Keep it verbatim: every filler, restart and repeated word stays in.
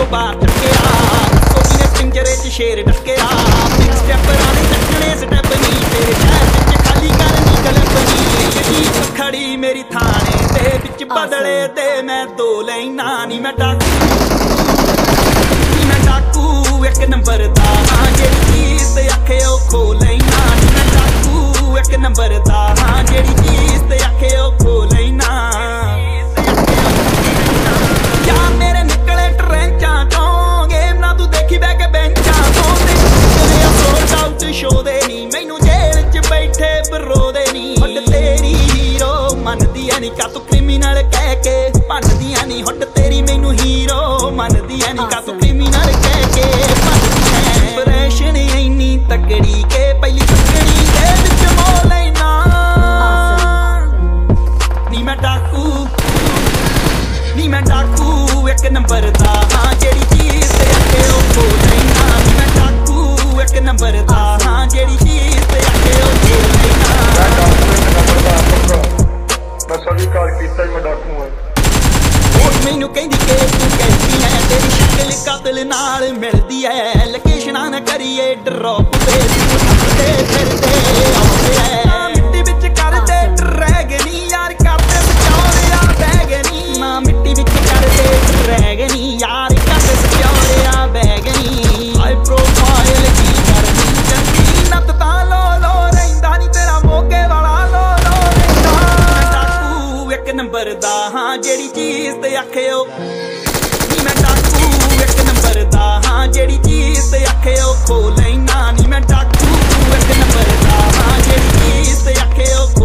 बार टक्या सोची ने पिंजरे च शेर डकया बिग स्टेपर आने चकने स्टेप नहीं तेरे शहर च खाली करनी गलत नहीं खड़ी मेरी थाने ते बिच बदले ते मैं दो लैना नी मैं डाकू नी मैं डाकू एक नंबर दा जेड़ी चीज ते आखे ओ खो लैना नी मैं डाकू एक नंबर दा जेड़ी चीज ते आखे ओ खो लैना का तू क्रिमिनल कह के भनदियां नी हुट तेरी मैनू हीरो मनदियां नी का तू क्रिमिनल कह के भनदियां इंप्रेशन इन्नी तकड़ी के पहली तकड़ी दे विच मोह लेना नी मैं डाकू नी मैं डाकू एक नंबर दा जेड़ी चीज ते आखे ओ खो लेना नी मैं डाकू एक नंबर दा जेड़ी चीज ते आखे ओ खो लेना मैं सभी कार कीता ही मैं डाकू हां मैनू कहंदी के तू कहती है तेरी शक्ल कातिल नाल मिलदी है लोकेशनां ना करिए ड्रॉप ते ते फिरदे आउंदे है मिट्टी विच करदे ड्रैगनी यार करदे सचौरिया बैगनी ना मिट्टी विच करदे ड्रैगनी यार करदे सचौरिया बैगनी हाई प्रोफाइल की करदी चंगी नत तां लो लो रहिंदा नी तेरा मोगे वाला लो लो एक नंबर दा जेड़ी चीज ते आखे ओ नी मैं डाकू एक नंबर दा जेड़ी चीज ते आखे ओ खो लेना नी मैं डाकू एक नंबर दा जेड़ी चीज ते आखे ओ